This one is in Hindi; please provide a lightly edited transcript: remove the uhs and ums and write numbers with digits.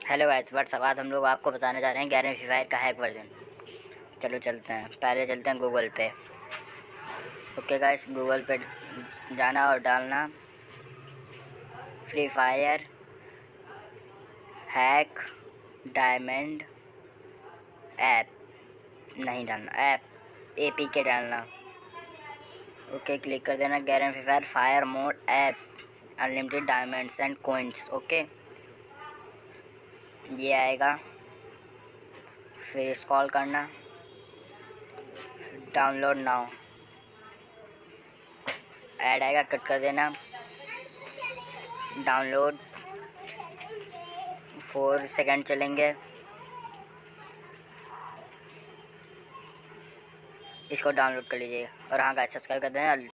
Hello guys, WhatsApp. आज हम लोग आपको बताने जा रहे हैं 11वीं फ्री फायर का हैक वर्जन। चलो चलते हैं। पहले चलते हैं गूगल पे। ओके गाइस, गूगल पे जाना और डालना Free Fire hack diamond app. नहीं डालना ऐप, APK डालना। ओके, क्लिक कर देना। 11वीं Free Fire Fire mode app unlimited diamonds and coins. Okay, ये आएगा। फिर स्क्रॉल करना, डाउनलोड नाउ ऐड आएगा, कट कर देना। डाउनलोड 4 सेकंड चलेंगे। इसको डाउनलोड कर लीजिए और हाँ गाइस, सब्सक्राइब कर देना।